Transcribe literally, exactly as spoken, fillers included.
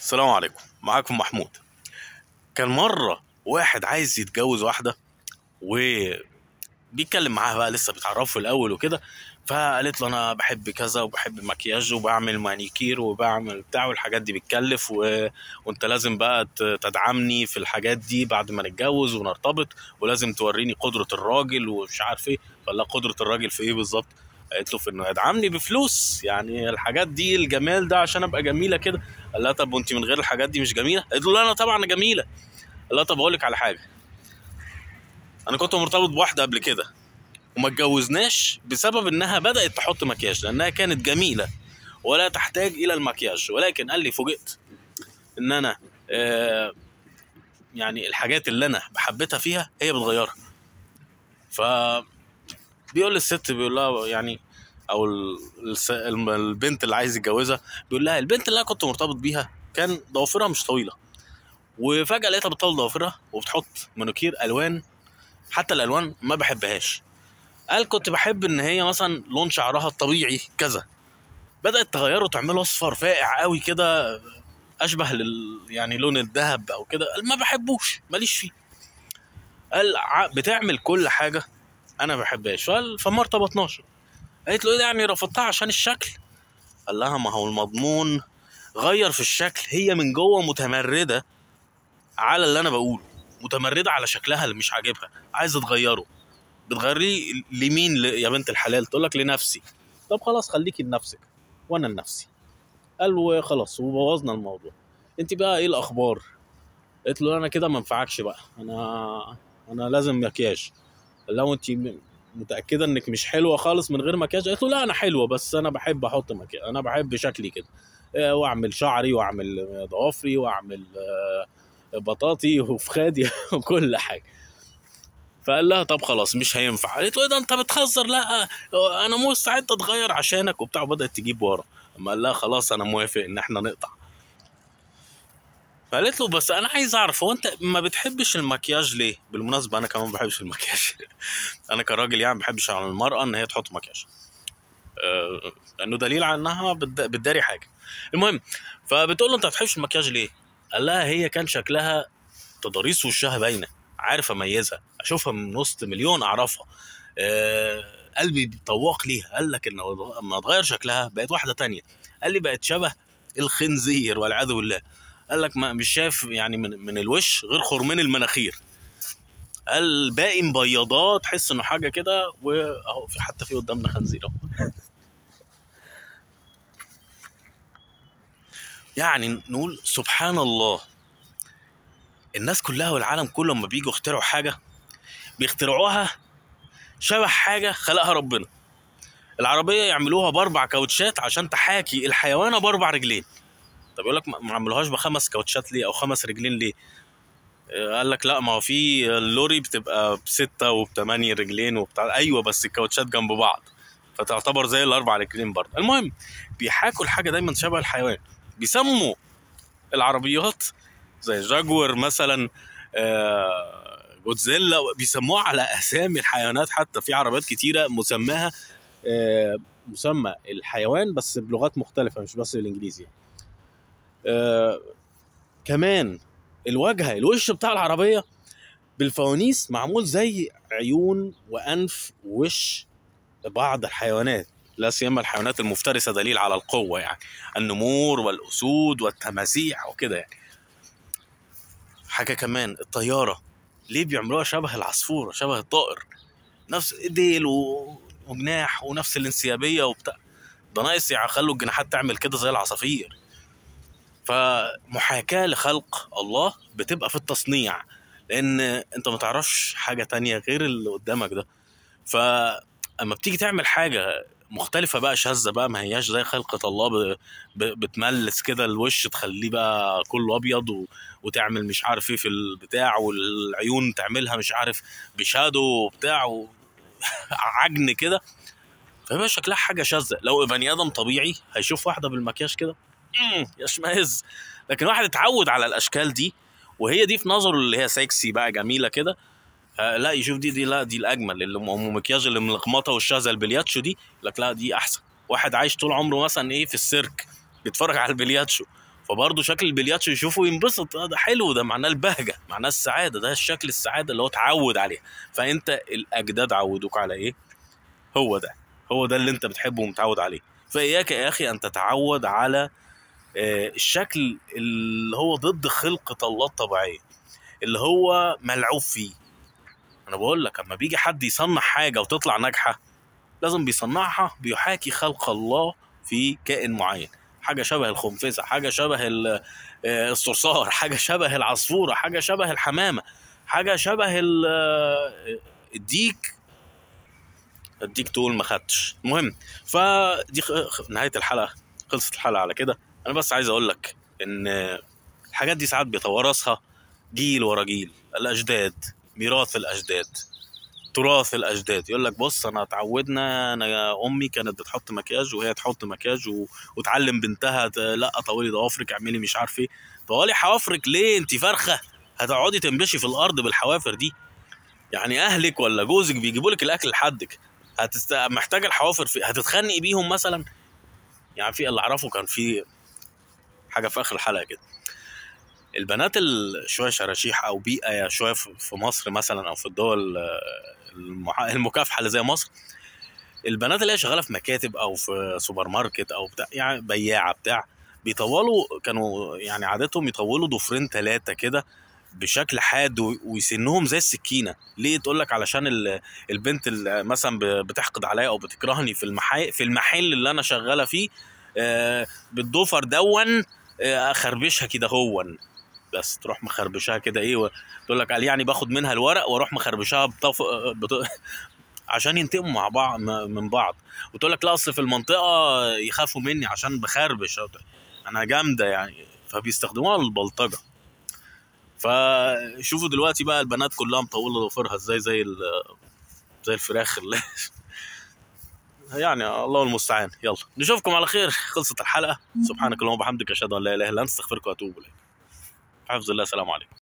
السلام عليكم، معاكم محمود. كان مرة واحد عايز يتجوز واحدة وبيتكلم معاها بقى، لسه بيتعرفوا في الأول وكده. فقالت له أنا بحب كذا وبحب مكياج وبعمل مانيكير وبعمل بتاع، والحاجات دي بتكلف و... وأنت لازم بقى ت- تدعمني في الحاجات دي بعد ما نتجوز ونرتبط، ولازم توريني قدرة الراجل ومش عارف إيه. فلا، قدرة الراجل في إيه بالظبط؟ قالت له في إنه يدعمني بفلوس، يعني الحاجات دي الجمال ده عشان أبقى جميلة كده. قال لها طب وانت من غير الحاجات دي مش جميله؟ قالت له لا انا طبعا جميله. قال لها طب اقول لك على حاجه، انا كنت مرتبط بواحده قبل كده وما اتجوزناش بسبب انها بدات تحط مكياج، لانها كانت جميله ولا تحتاج الى المكياج، ولكن قال لي فوجئت ان انا آه يعني الحاجات اللي انا بحبتها فيها هي بتغيرها. ف بيقول للست، بيقول لها يعني، او ال- الس- الم- البنت اللي عايز يتجوزها، بيقول لها البنت اللي انا كنت مرتبط بيها كان ضوافرها مش طويله، وفجأة لقيتها بتطول ضوافرها وبتحط مانيكير ألوان، حتى الألوان ما بحبهاش. قال كنت بحب إن هي مثلا لون شعرها الطبيعي كذا، بدأت تغيره وتعمله أصفر فاقع قوي كده، أشبه لل يعني لون الذهب أو كده. قال ما بحبوش، ماليش فيه. قال ع- بتعمل كل حاجة أنا ما بحبهاش. قال فما ارتبطناش. قالت له إيه ده، يعني رفضتها عشان الشكل؟ قال لها ما هو المضمون غير في الشكل، هي من جوه متمردة على اللي أنا بقوله، متمردة على شكلها اللي مش عاجبها، عايزة تغيره. بتغيريه لمين؟ ل- يا بنت الحلال تقول لك لنفسي. طب خلاص خليكي لنفسك وانا لنفسي. قال وخلاص وبوظنا الموضوع. انت بقى ايه الاخبار؟ قلت له انا كده ما ينفعكش بقى، انا انا لازم مكياج. لو انت م- متاكده انك مش حلوه خالص من غير مكياج؟ قلت له لا انا حلوه، بس انا بحب احط مكياج، انا بحب شكلي كده، آه، واعمل شعري واعمل ضوافري واعمل آه، بطاطي وفخادي وكل حاجه. فقال لها طب خلاص مش هينفع. قالت له ايه ده انت بتهزر؟ لا انا مستعد اتغير عشانك وبتاع، وبدات تجيب ورا. اما قال لها خلاص انا موافق ان احنا نقطع. فقالت له بس انا عايز اعرف، هو انت ما بتحبش المكياج ليه؟ بالمناسبه انا كمان ما بحبش المكياج. انا كراجل يعني ما بحبش على المراه ان هي تحط مكياج، أه، لانه دليل على انها بتد- بتداري حاجه. المهم، فبتقول له انت ما بتحبش المكياج ليه؟ قال لها هي كان شكلها تضاريس وشها باينه، عارف اميزها، اشوفها من وسط مليون اعرفها. آه قلبي بيطوق ليها. قال لك ان لما اتغير شكلها بقت واحده تانية. قال لي بقت شبه الخنزير والعياذ بالله. قال لك ما مش شايف يعني من, من الوش غير خرمين المناخير. قال الباقي مبيضات، تحس انه حاجه كده، واهو في حتى في قدامنا خنزير اهو. يعني نقول سبحان الله، الناس كلها والعالم كله لما بييجوا يخترعوا حاجه بيخترعوها شبه حاجه خلقها ربنا. العربيه يعملوها باربع كاوتشات عشان تحاكي الحيوانه باربع رجلين. طب يقول لك ما ما عملوهاش بخمس كاوتشات ليه او خمس رجلين ليه؟ آه، قال لك لا، ما هو في اللوري بتبقى بستة وبثمانية رجلين وبتاع، ايوه بس الكاوتشات جنب بعض فتعتبر زي الاربع رجلين برضه. المهم، بيحاكوا الحاجه دايما شبه الحيوان. بيسموا العربيات زي جاكور مثلا، آه، جودزيلا، بيسموها على اسامي الحيوانات. حتى في عربيات كتيره مسماها آه، مسمى الحيوان بس بلغات مختلفه، مش بس بالانجليزي. آه، كمان الواجهه، الوش بتاع العربيه بالفوانيس معمول زي عيون وانف ووش بعض الحيوانات، لا سيما الحيوانات المفترسه، دليل على القوه يعني، النمور والاسود والتماسيح وكده يعني. حاجه كمان الطياره، ليه بيعملوها شبه العصفوره، شبه الطائر، نفس ديل و- وجناح ونفس الانسيابيه وبتاع؟ ده ناقص يخلوا الجناحات تعمل كده زي العصافير. فمحاكاة لخلق الله بتبقى في التصنيع، لان انت ما تعرفش حاجة تانية غير اللي قدامك ده. فاما بتيجي تعمل حاجة مختلفة بقى، شاذة بقى، ما هياش زي خلقة الله، ب... ب... بتملس كده الوش تخليه بقى كله ابيض و... وتعمل مش عارف ايه في البتاع، والعيون تعملها مش عارف بشادو وبتاع و... عجن كده، فيبقى شكلها حاجة شاذة. لو بني ادم طبيعي هيشوف واحدة بالمكياج كده مم، يشمئز. لكن واحد اتعود على الاشكال دي وهي دي في نظره اللي هي سكسي بقى جميله كده، آه لا يشوف دي دي لا دي الاجمل، اللي ام مكياج اللي ملخمطه وشها زي البلياتشو دي، لك لا دي احسن. واحد عايش طول عمره مثلا ايه في السيرك بيتفرج على البلياتشو، فبرضه شكل البلياتشو يشوفه ينبسط، آه ده حلو، ده معناه البهجه، معناه السعاده، ده الشكل السعاده اللي هو اتعود عليها. فانت الاجداد عودوك على ايه؟ هو ده، هو ده اللي انت بتحبه ومتعود عليه. فاياك يا اخي ان تتعود على آه، الشكل اللي هو ضد خلقة الله الطبيعية، اللي هو ملعوب فيه. انا بقول لك اما بيجي حد يصنع حاجة وتطلع ناجحة، لازم بيصنعها بيحاكي خلق الله في كائن معين، حاجة شبه الخنفسة، حاجة شبه ال- آه، الصرصار، حاجة شبه العصفورة، حاجة شبه الحمامة، حاجة شبه ال- آه، الديك. الديك تقول ما خدتش، المهم. فدي خ- خ- نهاية الحلقة، خلصت الحلقة على كده. انا بس عايز اقول لك ان الحاجات دي ساعات بيتوارثها جيل ورا جيل، الاجداد، ميراث الاجداد، تراث الاجداد. يقول لك بص انا اتعودنا، انا يا امي كانت بتحط مكياج وهي تحط مكياج و... وتعلم بنتها ت... لا طولي ضوافرك، اعملي مش عارف ايه. طولي حوافرك ليه؟ انت فرخه هتقعدي تنبشي في الارض بالحوافر دي؟ يعني اهلك ولا جوزك بيجيبوا لك الاكل لحدك، هتست... محتاجه الحوافر في هتتخنقي بيهم مثلا؟ يعني في اللي اعرفه كان في حاجه في اخر الحلقه كده، البنات اللي شويه شراشيح او بيئه شويه في مصر مثلا او في الدول المح- المكافحه اللي زي مصر، البنات اللي هي شغاله في مكاتب او في سوبر ماركت او بتاع، يعني بياعه بتاع، بيطولوا، كانوا يعني عادتهم يطولوا ضفرين ثلاثه كده بشكل حاد و- ويسنهم زي السكينه. ليه؟ تقول لك علشان ال- البنت اللي مثلا ب- بتحقد عليا او بتكرهني في المحل في المحل اللي انا شغاله فيه، آه، بالضفر دون، آه، اخربشها كده هون، بس تروح مخربشها كده ايه و- تقول لك قال يعني باخد منها الورق واروح مخربشها بطف... بط... عشان ينتقموا مع بعض من بعض. وتقول لك لا اصل في المنطقه يخافوا مني عشان بخربش، انا جامده يعني، فبيستخدموها للبلطجه. فشوفوا دلوقتي بقى البنات كلها مطوله ضفيرها ازاي، زي ال... زي الفراخ اللي يعني الله المستعان. يلا نشوفكم على خير، خلصت الحلقه. سبحانك اللهم وبحمدك، اشهد ان لا اله الا انت، استغفرك واتوب اليك. حفظ الله، سلام عليكم.